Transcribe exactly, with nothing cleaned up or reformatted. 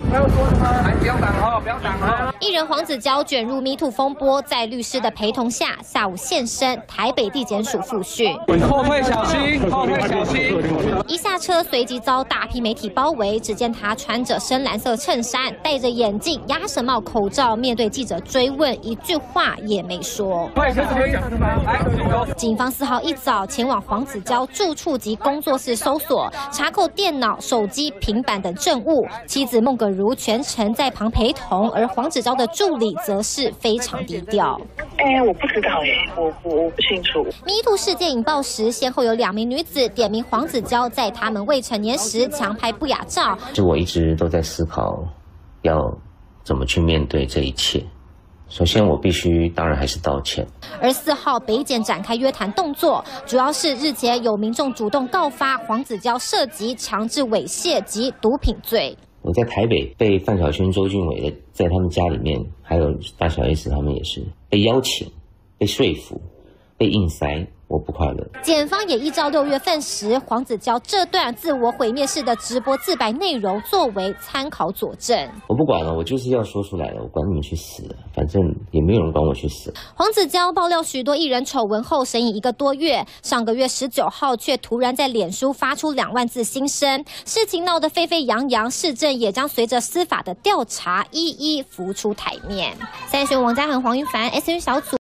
还有说什么？哎，不要挡哦，不要挡哦！ 艺人黄子佼卷入 Me Too 风波，在律师的陪同下，下午现身台北地检署复讯。 后退小心，后退小心！ 一下车，随即遭大批媒体包围。只见他穿着深蓝色衬衫，戴着眼镜、鸭舌帽、口罩，面对记者追问，一句话也没说。警方四号一早前往黄子佼住处及工作室搜索，查扣电脑、手机、平板等证物。妻子孟葛如全程在旁陪同，而黄子佼的助理则是非常低调。 哎、欸，我不知道哎、欸，我我我不清楚。 Me Too 事件引爆时，先后有两名女子点名黄子佼在他们未成年时强拍不雅照。 就我一直都在思考，要怎么去面对这一切。首先，我必须当然还是道歉。 而四号北检展开约谈动作，主要是日前有民众主动告发黄子佼涉及强制猥亵及毒品罪。 我在台北被范晓萱、周俊伟的在他们家里面，还有大小 S 他们也是被邀请、被说服、被硬塞。我不快乐。 检方也依照六月份时黄子佼这段自我毁灭式的直播自白内容作为参考佐证。 我不管了，我就是要说出来了，我管你们去死，反正也没有人管我去死。 黄子佼爆料许多艺人丑闻后，审议一个多月，上个月十九号却突然在脸书发出两万字心声，事情闹得沸沸扬扬，市政也将随着司法的调查一一浮出台面。三选王嘉恒、黄云凡 S N 小组。